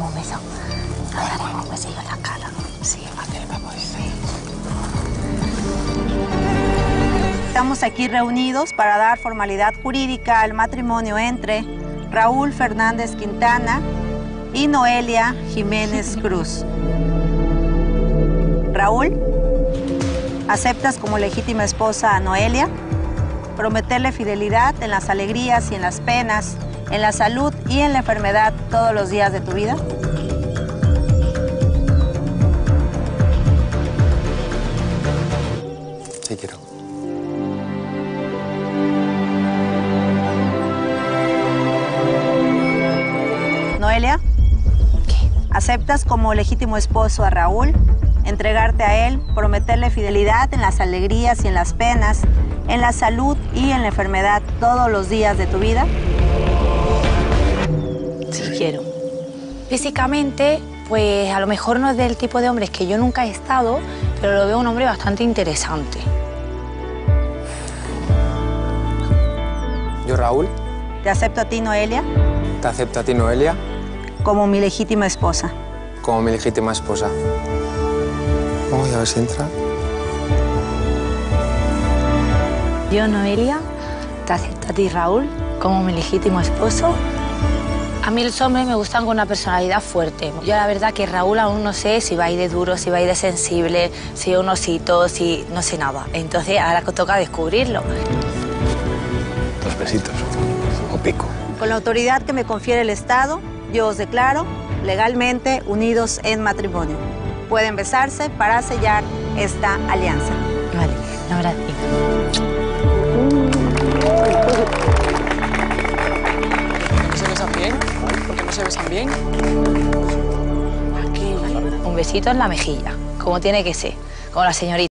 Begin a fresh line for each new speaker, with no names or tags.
damos un beso. Nos daremos un besillo en la cara. Sí, vamos.
Estamos aquí reunidos para dar formalidad jurídica al matrimonio entre Raúl Fernández Quintana y Noelia Jiménez Cruz. Raúl, ¿aceptas como legítima esposa a Noelia? Prometerle fidelidad en las alegrías y en las penas, en la salud y en la enfermedad todos los días de tu vida.
Sí, quiero.
Noelia, ¿aceptas como legítimo esposo a Raúl? Entregarte a él, prometerle fidelidad en las alegrías y en las penas, en la salud y en la enfermedad todos los días de tu vida.
Sí, quiero. Físicamente, pues a lo mejor no es del tipo de hombres que yo nunca he estado, pero lo veo un hombre bastante interesante.
Yo, Raúl.
Te acepto a ti, Noelia,
Te acepto a ti, Noelia,
como mi legítima esposa.
como mi legítima esposa. Vamos a ver si entra.
Yo, Noelia, te acepto a ti, Raúl, como mi legítimo esposo. A mí los hombres me gustan con una personalidad fuerte. Yo la verdad que Raúl aún no sé si va a ir de duro, si va a ir de sensible, si es un osito, si no sé nada. Entonces ahora toca descubrirlo.
2 besitos o pico.
Con la autoridad que me confiere el Estado, yo os declaro legalmente unidos en matrimonio. Pueden besarse para sellar esta alianza.
Vale, un abrazo.
¿No se besan bien? ¿Por qué no se besan bien?
Aquí, un besito en la mejilla, como tiene que ser, como la señorita.